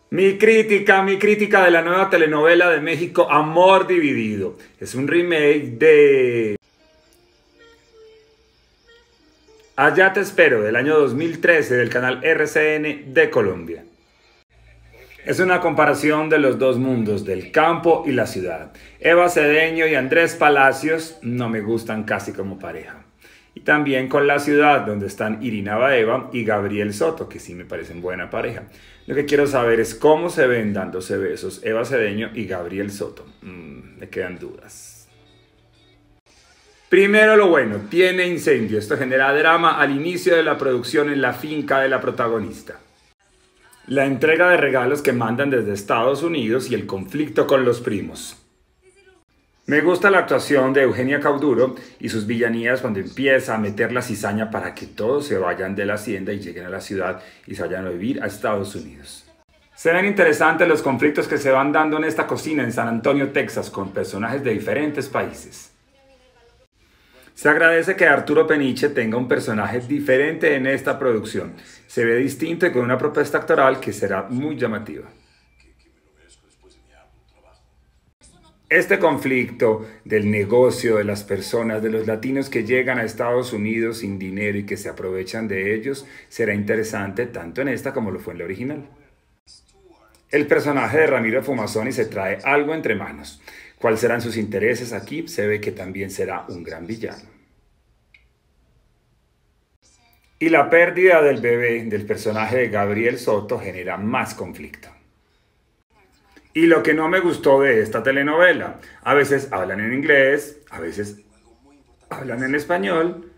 Mi crítica de la nueva telenovela de México, Amor Dividido. Es un remake de Allá te espero, del año 2013, del canal RCN de Colombia. Es una comparación de los dos mundos, del campo y la ciudad. Eva Cedeño y Andrés Palacios no me gustan casi como pareja. Y también con la ciudad, donde están Irina Baeva y Gabriel Soto, que sí me parecen buena pareja. Lo que quiero saber es cómo se ven dándose besos Eva Cedeño y Gabriel Soto. Me quedan dudas. Primero lo bueno, tiene incendio. Esto genera drama al inicio de la producción en la finca de la protagonista. La entrega de regalos que mandan desde Estados Unidos y el conflicto con los primos. Me gusta la actuación de Eugenia Cauduro y sus villanías cuando empieza a meter la cizaña para que todos se vayan de la hacienda y lleguen a la ciudad y se vayan a vivir a Estados Unidos. Se ven interesantes los conflictos que se van dando en esta cocina en San Antonio, Texas, con personajes de diferentes países. Se agradece que Arturo Peniche tenga un personaje diferente en esta producción. Se ve distinto y con una propuesta actoral que será muy llamativa. Este conflicto del negocio de las personas, de los latinos que llegan a Estados Unidos sin dinero y que se aprovechan de ellos, será interesante tanto en esta como lo fue en la original. El personaje de Ramiro Fumasoni se trae algo entre manos. ¿Cuáles serán sus intereses aquí? Se ve que también será un gran villano. Y la pérdida del bebé del personaje de Gabriel Soto genera más conflicto. Y lo que no me gustó de esta telenovela, a veces hablan en inglés, a veces hablan en español.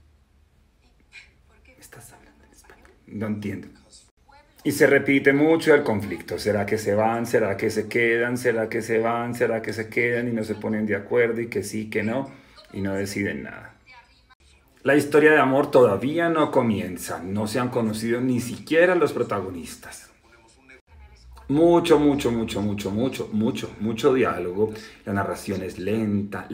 ¿Estás hablando en español? No entiendo. Y se repite mucho el conflicto. ¿Será que se van? ¿Será que se quedan? ¿Será que se van? ¿Será que se quedan? Y no se ponen de acuerdo y que sí, que no. Y no deciden nada. La historia de amor todavía no comienza. No se han conocido ni siquiera los protagonistas. Mucho diálogo. La narración es lenta.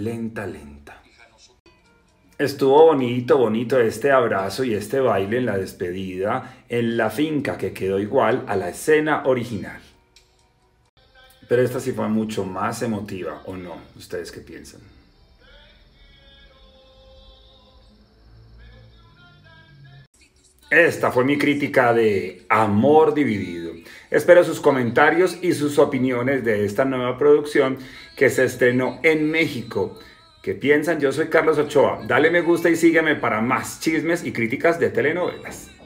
Estuvo bonito este abrazo y este baile en la despedida en la finca, que quedó igual a la escena original. Pero esta sí fue mucho más emotiva, ¿o no? ¿Ustedes qué piensan? Esta fue mi crítica de Amor Dividido. Espero sus comentarios y sus opiniones de esta nueva producción que se estrenó en México. ¿Qué piensan? Yo soy Carlos Ochoa. Dale me gusta y sígueme para más chismes y críticas de telenovelas.